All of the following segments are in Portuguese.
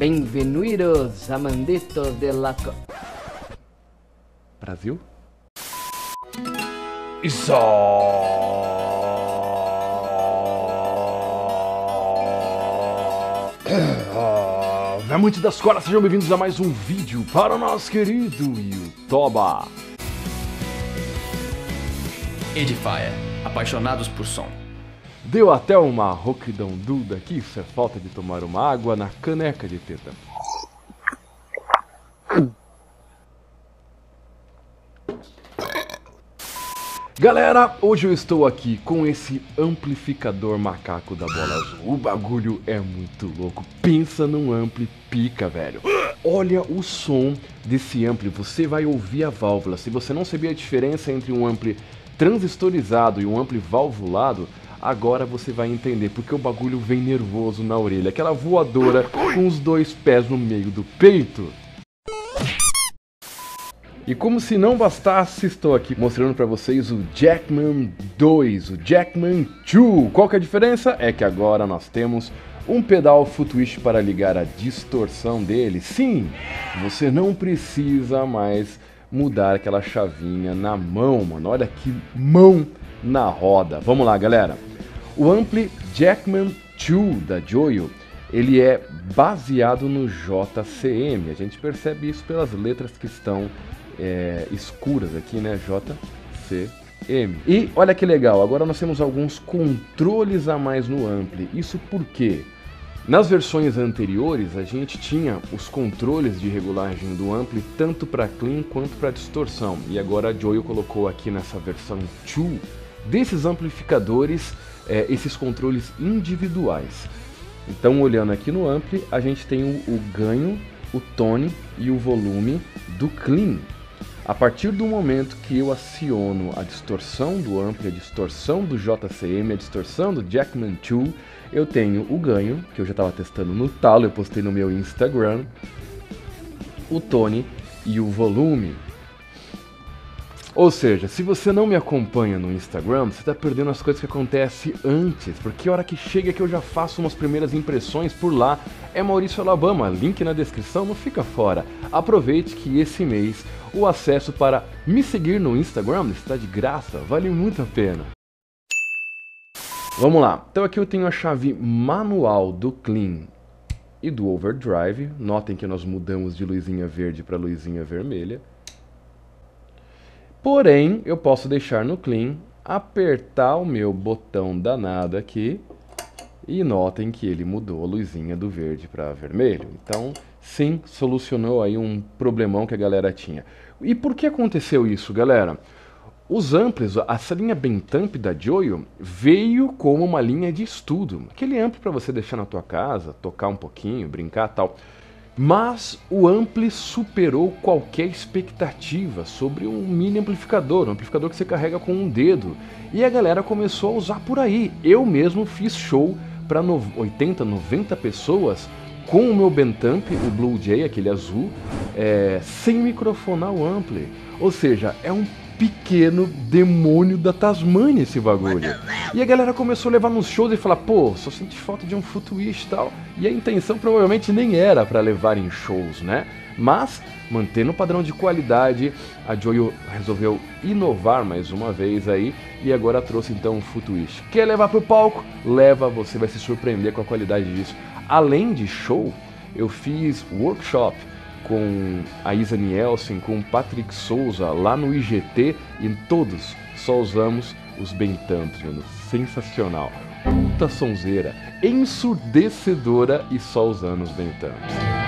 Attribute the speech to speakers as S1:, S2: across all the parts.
S1: Bem-vindos, amanditos de la...
S2: Brasil? Isso! Amantes das coras, sejam bem-vindos a mais um vídeo para o nosso querido Youtuba.
S3: Edifier, apaixonados por som.
S2: Deu até uma rouquidão duda aqui, isso é falta de tomar uma água na caneca de teta. Galera, hoje eu estou aqui com esse amplificador macaco da bola azul. O bagulho é muito louco, pensa num ampli pica, velho. Olha o som desse ampli, você vai ouvir a válvula. Se você não sabia a diferença entre um ampli transistorizado e um ampli valvulado, agora você vai entender, porque o bagulho vem nervoso na orelha. Aquela voadora com os dois pés no meio do peito. E como se não bastasse, estou aqui mostrando para vocês o Jackman 2, o Jackman 2. Qual que é a diferença? É que agora nós temos um pedal footwist para ligar a distorção dele. Sim, você não precisa mais mudar aquela chavinha na mão, mano. Olha que mão na roda. Vamos lá, galera. O ampli Jackman 2 da Joyo, ele é baseado no JCM. A gente percebe isso pelas letras que estão escuras aqui, né? JCM. E olha que legal, agora nós temos alguns controles a mais no ampli. Isso porque nas versões anteriores a gente tinha os controles de regulagem do ampli tanto para clean quanto para distorção. E agora a Joyo colocou aqui nessa versão 2 desses amplificadores esses controles individuais. Então, olhando aqui no ampli, a gente tem o ganho, o tone e o volume do clean. A partir do momento que eu aciono a distorção do ampli, a distorção do JCM, a distorção do Jackman 2, eu tenho o ganho, que eu já estava testando no talo, eu postei no meu Instagram, o tone e o volume. Ou seja, se você não me acompanha no Instagram, você está perdendo as coisas que acontecem antes, porque a hora que chega que eu já faço umas primeiras impressões por lá, é Maurício Alabama, link na descrição, não fica fora. Aproveite que esse mês o acesso para me seguir no Instagram está de graça, vale muito a pena. Vamos lá, então aqui eu tenho a chave manual do clean e do overdrive, notem que nós mudamos de luzinha verde para luzinha vermelha. Porém, eu posso deixar no clean, apertar o meu botão danado aqui e notem que ele mudou a luzinha do verde para vermelho. Então, sim, solucionou aí um problemão que a galera tinha. E por que aconteceu isso, galera? Os amplis, essa linha Bentamp da Joyo veio como uma linha de estudo. Aquele ampli para você deixar na tua casa, tocar um pouquinho, brincar e tal. Mas o ampli superou qualquer expectativa sobre um mini amplificador, um amplificador que você carrega com um dedo. E a galera começou a usar por aí. Eu mesmo fiz show para 80, 90 pessoas com o meu Bentamp, o Blue Jay, aquele azul, sem microfonar o ampli. Ou seja, é um pequeno demônio da Tasmânia esse bagulho. E a galera começou a levar nos shows e falar, pô, só senti falta de um footwist e tal. E a intenção provavelmente nem era para levar em shows, né? Mas, mantendo o padrão de qualidade, a Joyo resolveu inovar mais uma vez aí e agora trouxe então um footwist. Quer levar pro palco? Leva, você vai se surpreender com a qualidade disso. Além de show, eu fiz workshop com a Isa Nielsen, com o Patrick Souza lá no IGT e todos só usamos os Bentamps, mano. Sensacional, puta sonzeira, ensurdecedora e só usando os Bentamps.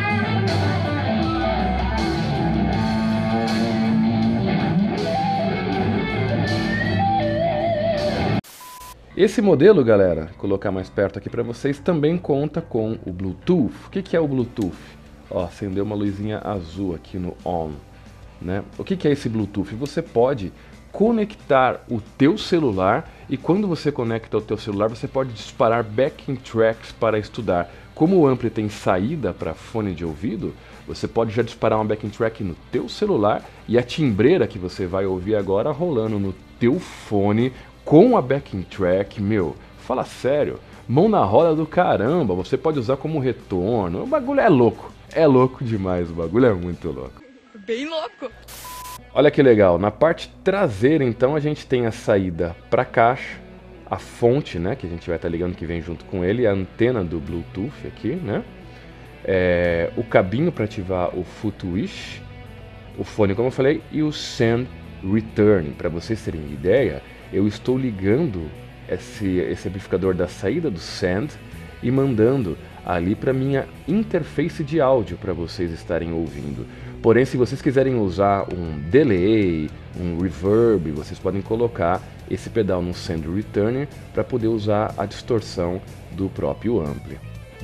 S2: Esse modelo, galera, vou colocar mais perto aqui para vocês, também conta com o Bluetooth. O que é o Bluetooth? Ó, acendeu uma luzinha azul aqui no on, né? O que é esse Bluetooth? Você pode conectar o teu celular e quando você conecta o teu celular você pode disparar backing tracks para estudar. Como o ampli tem saída para fone de ouvido, você pode já disparar uma backing track no teu celular e a timbreira que você vai ouvir agora rolando no teu fone com a backing track, meu, fala sério. Mão na roda do caramba, você pode usar como retorno. O bagulho é louco demais, o bagulho é muito louco.
S4: Bem louco.
S2: Olha que legal, na parte traseira então a gente tem a saída para caixa, a fonte, né, que a gente vai estar ligando que vem junto com ele, a antena do Bluetooth aqui, né, o cabinho para ativar o FootWish, o fone como eu falei, e o Send Return. Para vocês terem ideia, eu estou ligando esse amplificador da saída do Send e mandando ali para minha interface de áudio para vocês estarem ouvindo. Porém, se vocês quiserem usar um delay, um reverb, vocês podem colocar esse pedal no Send Returner para poder usar a distorção do próprio ampli.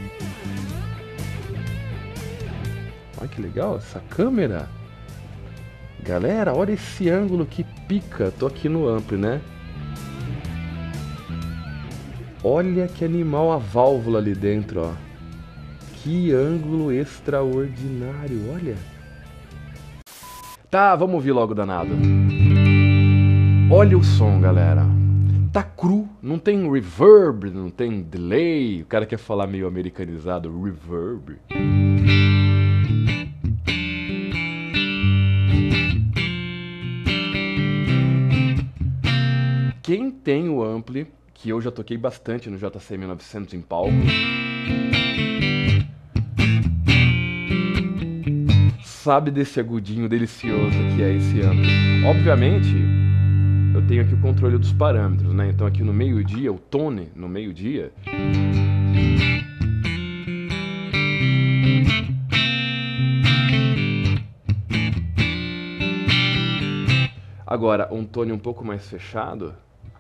S2: Olha que legal essa câmera! Galera, olha esse ângulo que pica! Tô aqui no ampli, né? Olha que animal a válvula ali dentro, ó. Que ângulo extraordinário, olha! Tá, vamos ouvir logo, danado. Olha o som, galera. Tá cru, não tem reverb, não tem delay. O cara quer falar meio americanizado, reverb. Quem tem o ampli, que eu já toquei bastante no JC 1900 em palco, sabe desse agudinho delicioso que é esse ampli. Obviamente, eu tenho aqui o controle dos parâmetros, né? Então aqui no meio-dia, o tone no meio-dia, agora um tone um pouco mais fechado,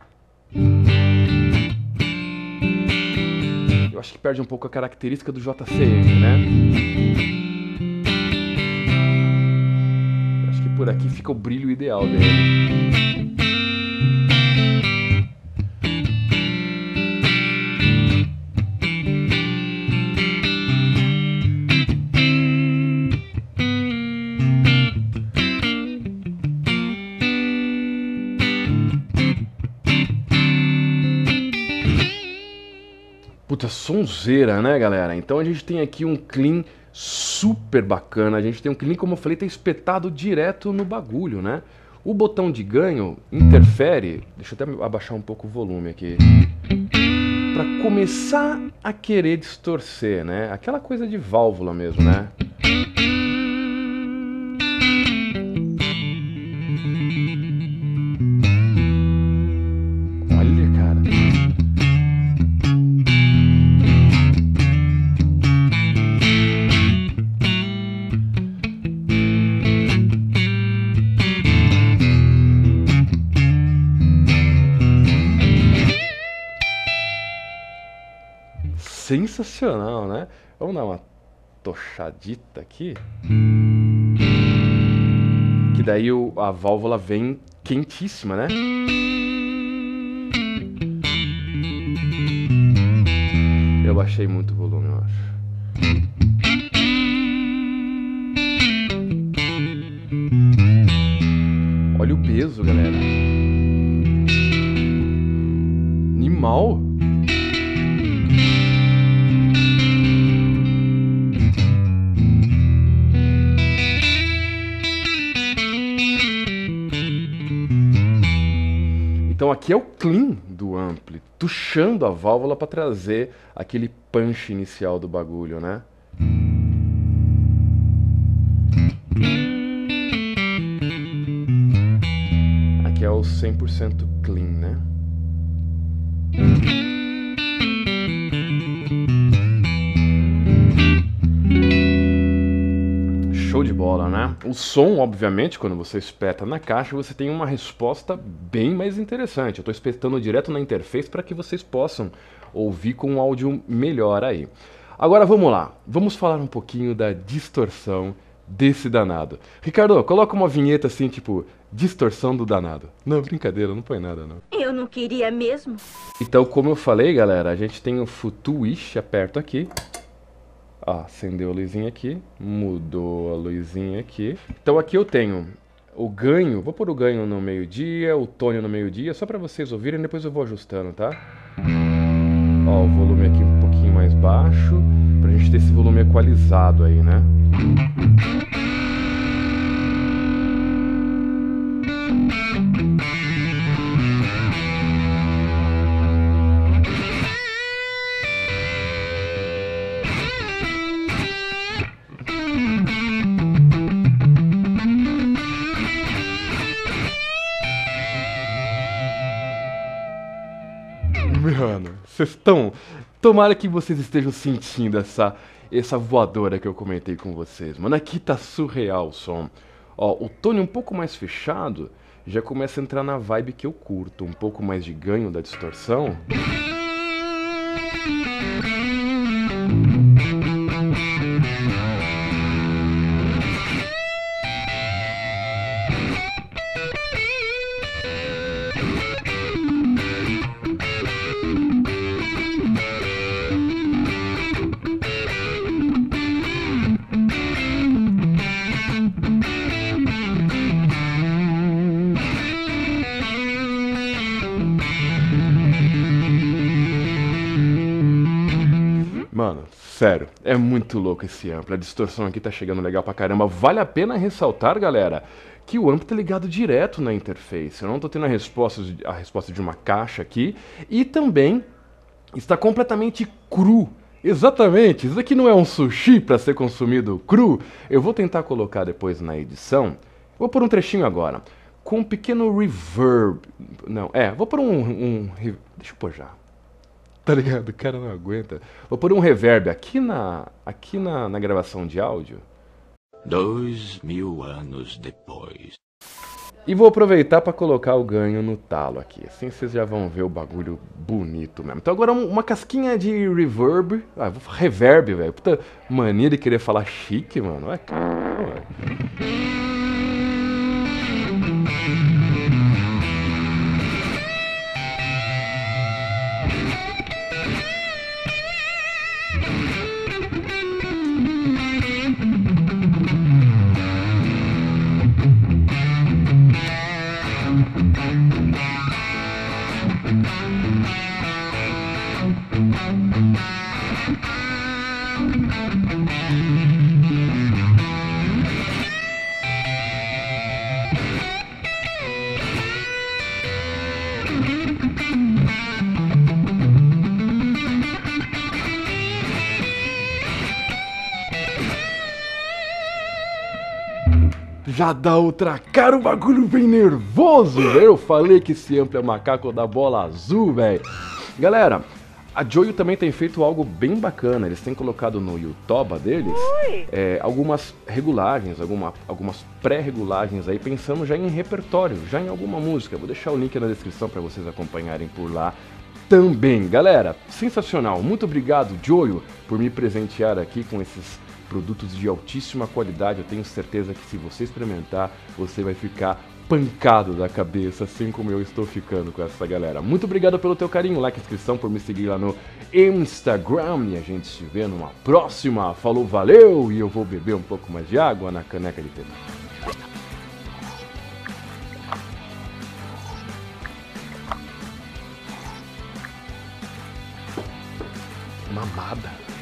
S2: eu acho que perde um pouco a característica do JCM, né? Por aqui fica o brilho ideal dele. Puta, sonzeira, né, galera? Então a gente tem aqui um clean super bacana, a gente tem um clean, como eu falei, tá espetado direto no bagulho, né? O botão de ganho interfere, deixa eu até abaixar um pouco o volume aqui, pra começar a querer distorcer, né? Aquela coisa de válvula mesmo, né? Olha, cara. Sensacional, né? Vamos dar uma tochadita aqui. Que daí a válvula vem quentíssima, né? Eu baixei muito o volume, eu acho. Olha o peso, galera. Animal. Então aqui é o clean do ampli, tuchando a válvula para trazer aquele punch inicial do bagulho, né? Aqui é o 100% clean, né? Show de bola, né? O som, obviamente, quando você espeta na caixa, você tem uma resposta bem mais interessante. Eu estou espetando direto na interface para que vocês possam ouvir com um áudio melhor aí. Agora vamos lá, vamos falar um pouquinho da distorção desse danado. Ricardo, coloca uma vinheta assim, tipo, distorção do danado. Não, brincadeira, não põe nada não.
S5: Eu não queria mesmo.
S2: Então, como eu falei, galera, a gente tem o FootWish, aperto aqui. Ah, acendeu a luzinha aqui, mudou a luzinha aqui. Então aqui eu tenho o ganho, vou pôr o ganho no meio-dia, o tone no meio-dia, só para vocês ouvirem, depois eu vou ajustando, tá? Ó, o volume aqui um pouquinho mais baixo, pra gente ter esse volume equalizado aí, né? Mano, vocês estão... Tomara que vocês estejam sentindo essa voadora que eu comentei com vocês. Mano, aqui tá surreal o som. Ó, o tone um pouco mais fechado já começa a entrar na vibe que eu curto. Um pouco mais de ganho da distorção. Mano, sério, é muito louco esse amplo. A distorção aqui tá chegando legal pra caramba. Vale a pena ressaltar, galera, que o amplo tá ligado direto na interface. Eu não tô tendo a resposta de uma caixa aqui. E também está completamente cru. Exatamente, isso aqui não é um sushi para ser consumido cru. Eu vou tentar colocar depois na edição. Vou pôr um trechinho agora, com um pequeno reverb. Não, vou pôr deixa eu pôr já. Tá ligado? O cara não aguenta. Vou pôr um reverb aqui na gravação de áudio.
S4: 2000 anos depois.
S2: E vou aproveitar para colocar o ganho no talo aqui. Assim vocês já vão ver o bagulho bonito mesmo. Então agora uma casquinha de reverb. Reverb, velho. Puta mania de querer falar chique, mano. Caramba. Já dá outra cara, o bagulho bem nervoso, velho. Eu falei que esse amplo é macaco da bola azul, velho. Galera, a Joyo também tem feito algo bem bacana. Eles têm colocado no YouTube deles algumas regulagens, algumas pré-regulagens aí, pensando já em repertório, já em alguma música. Vou deixar o link na descrição para vocês acompanharem por lá também. Galera, sensacional. Muito obrigado, Joyo, por me presentear aqui com esses produtos de altíssima qualidade. Eu tenho certeza que se você experimentar, você vai ficar pancado da cabeça, assim como eu estou ficando com essa galera. Muito obrigado pelo teu carinho, like, inscrição, por me seguir lá no Instagram, e a gente se vê numa próxima. Falou, valeu, e eu vou beber um pouco mais de água na caneca de pedal. Mamada.